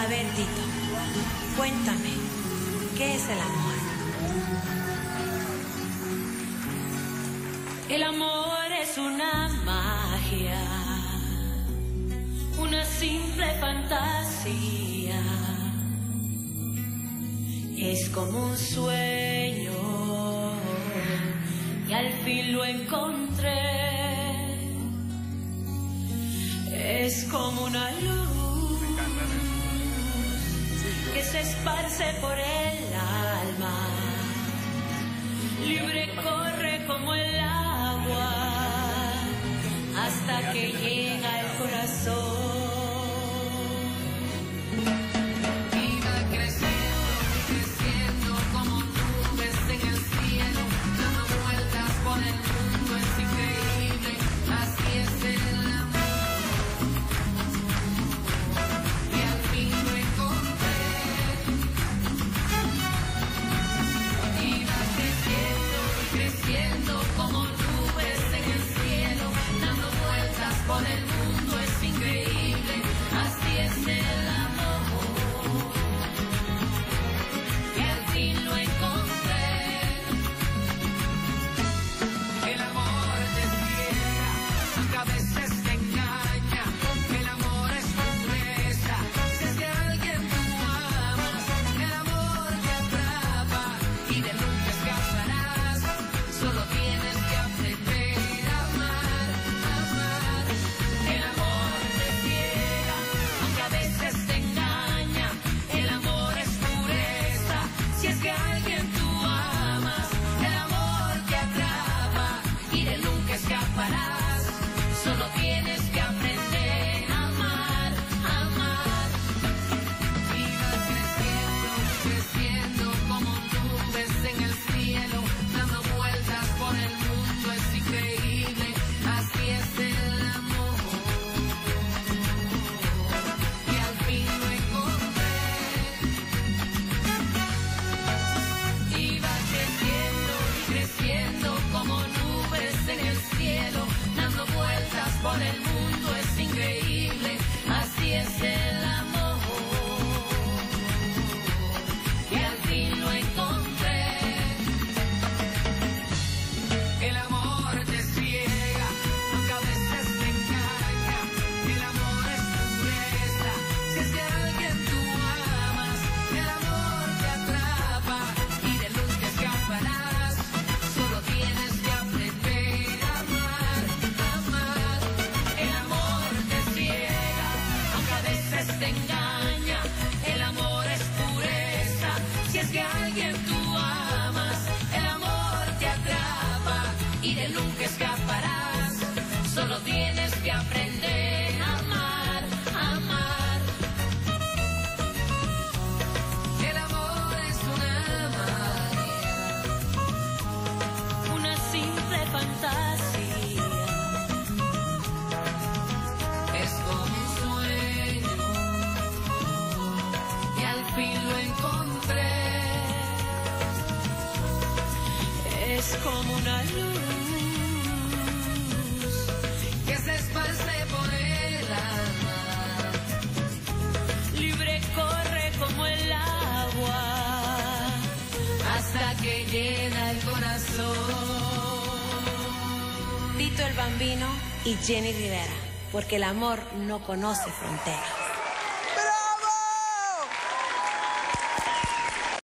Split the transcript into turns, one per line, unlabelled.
A ver, Tito, cuéntame, ¿qué es el amor?
El amor es una magia, una simple fantasía. Es como un sueño y al fin lo encontré. Es como una luz que se esparce por el alma, libre corre como el agua hasta que llega al corazón.
Es como una luz que se esparce por el alma, libre corre como el agua hasta que llena el corazón.
Tito el Bambino y Jenny Rivera, porque el amor no conoce fronteras.